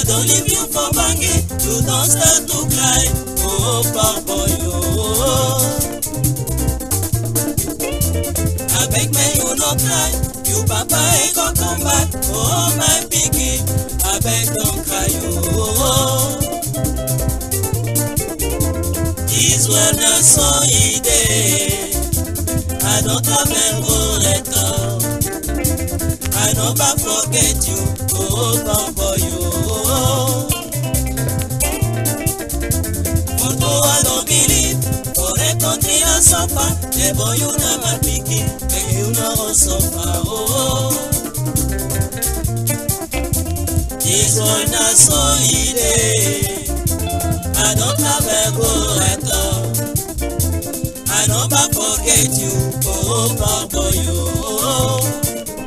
don't leave you for banging, you don't start to cry. Oh, papa, yo. I beg me, you no cry. You papa, I go come back. Oh, my pikin, I beg don't cry, yo. This one I saw it. I don't have a letter. I never forget you, oh papa, you. Although I don't believe, for a country I suffer, the boy you never pick it, and you never suffer, oh. This one I saw it. I don't have a letter. I never forget you, oh papa, you.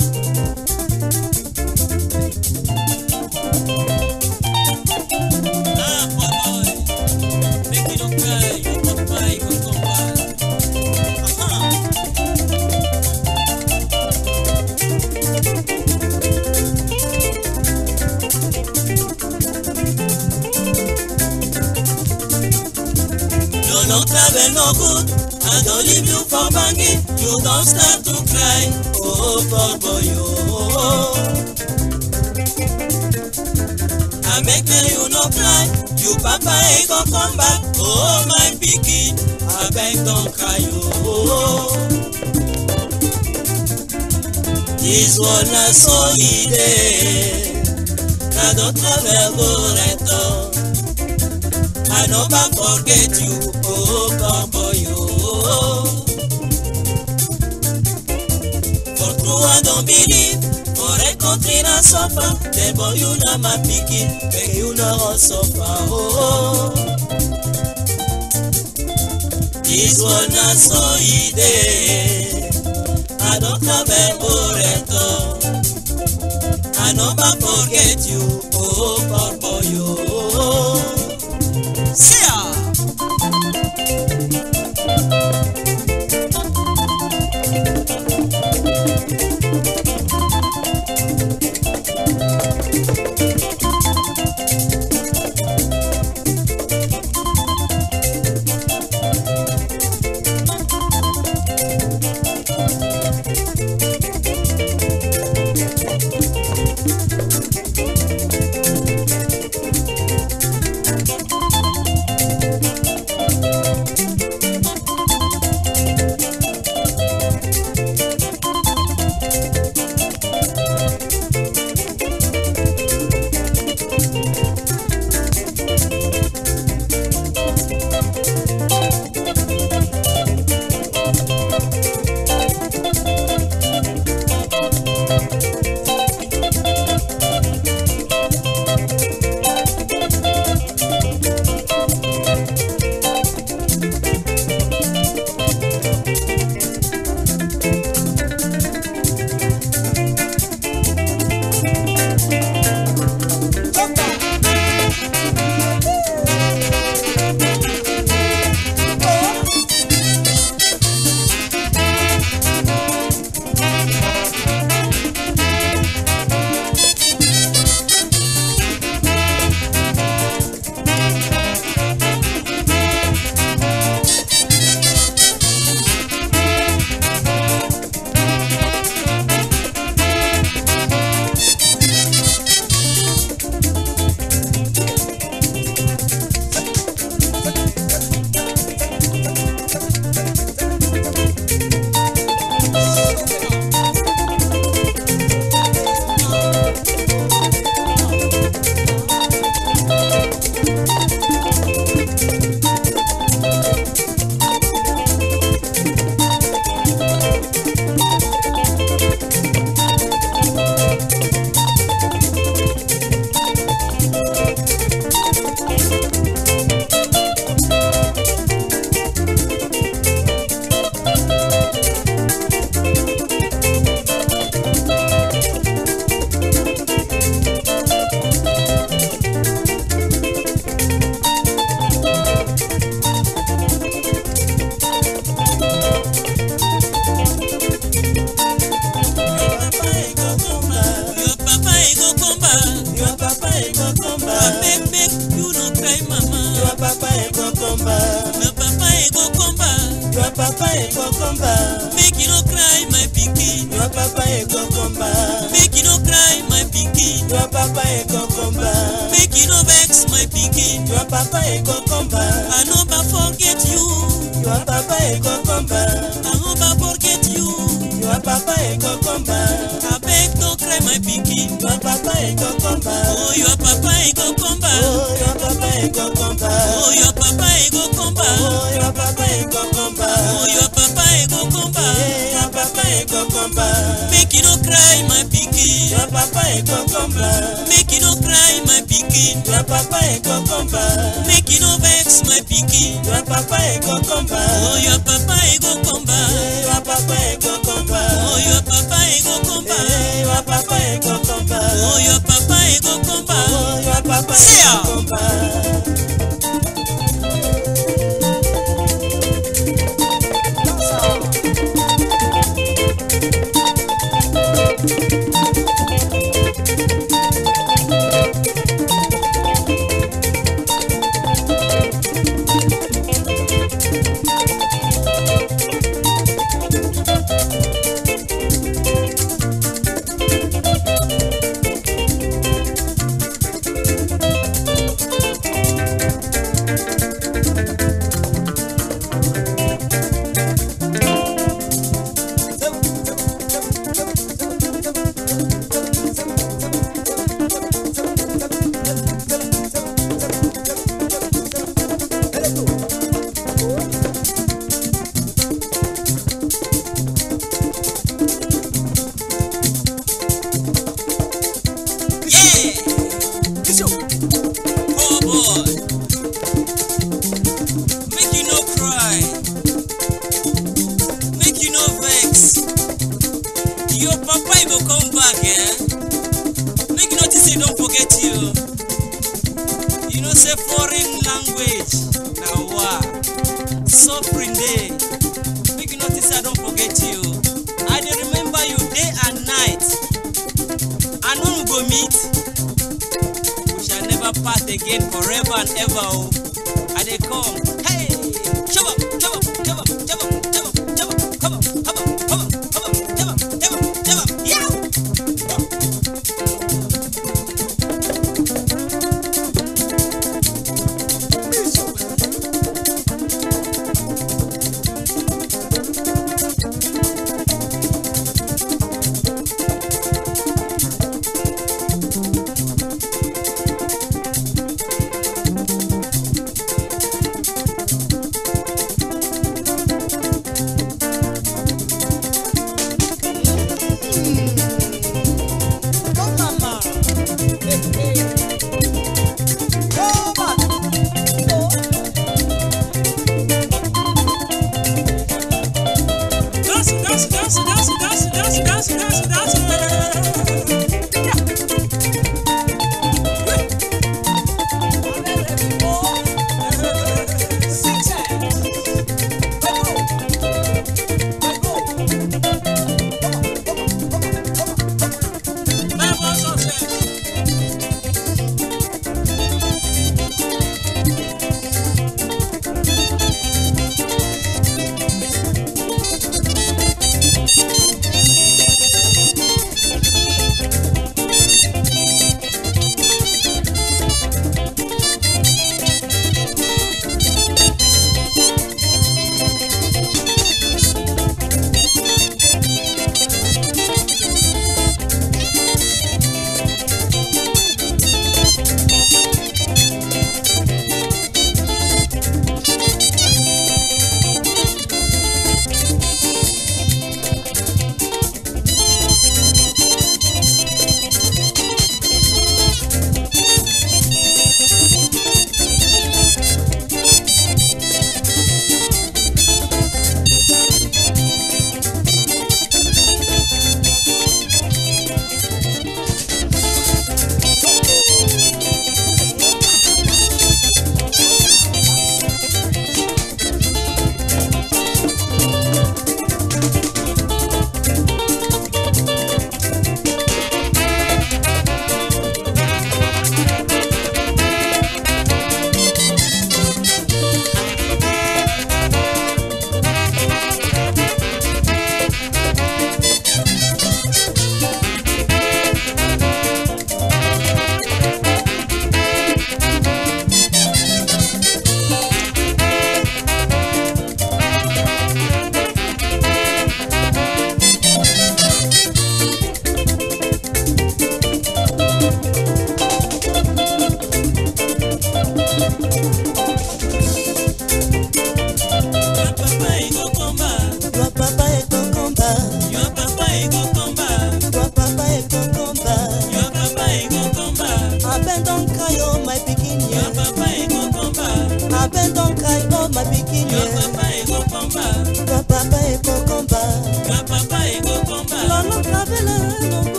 No travel no good, I don't leave you for banging, you don't start to cry, oh papa, yo. I make me you no cry, you papa I go come back, oh my pikin, I beg don't cry, yo. This one I saw it, I don't travel go return. I never forget you, oh papa, you. For true I don't believe, for a country I suffer, the boy you know my pikin, and you know suffer, oh. This one I saw it, I don't have a return. I never forget you, oh papa, you. See ya! Your papa a cucumber. Make you no cry, my pikin. Your papa a cucumber. Make you no cry, my pikin. Your papa a cucumber. Make you no vex, my pikin. Your papa a cucumber. I no ba forget you. Your papa a cucumber. I no ba forget you. Your papa a cucumber. I beg no cry, my pikin. Your papa a cucumber. Oh, your papa a cucumber. Oh, your papa a cucumber. Oh, your papa a cucumber. Oh, your papa a cucumber. Oh, your papa a cucumber. Hey, your papa a cucumber. Make you no cry, my pikin. Your papa a cucumber. Make you no cry, my pikin. Your papa a cucumber. Make you no vex, my pikin. Your papa a cucumber. Oh, your papa a cucumber. Hey, your papa a cucumber. Oh, your papa a cucumber. Hey, your papa a cucumber. Oh, your papa a cucumber. Oh, your papa a See ya. cucumber. Your papa he go come back, eh? Make you notice he don't forget you. You know say foreign language. Now what? Suffering day. Make you notice I don't forget you. I dey remember you day and night. And when we go meet, we shall never part again forever and ever. Oh, I dey come. Hey, come up, come up, come up, come up, come up, come up, come up, come up, come up, come up, come up, come up, come up, yeah.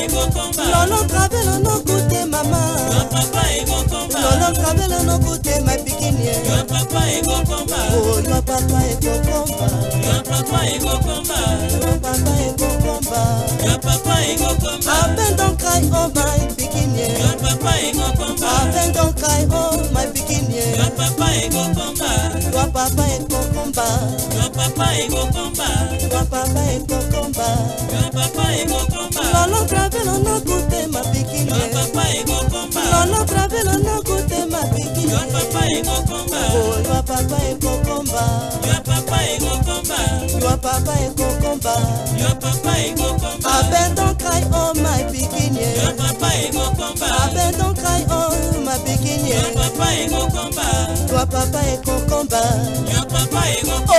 go come back. Lolo Kabelo no kute mama. Your papa go come back. Lolo Kabelo no kute my pikin ye. Your papa go come back. Oh, your papa go come back. Your papa go come back. Your papa go come back. Your papa go come back. Aben don cry oh my pikin ye. Your papa go come back. Aben don cry oh my pikin ye. Your papa go come back. Your papa go come back. Your papa go come back. Your papa go come back. Your papa go come back. Lolo Kabelo no kute my pikin Your ye. papa go come back. Lolo Kabelo no kute my pikin Your ye. papa go come back. Oh, your papa go come back. Your papa go come back. Your papa go come back. Your papa go come back. Aben don cry oh my pikin ye. Your papa go come back. Aben don cry oh my pikin ye. Your papa go come back. Your papa go come back. Your papa go come back.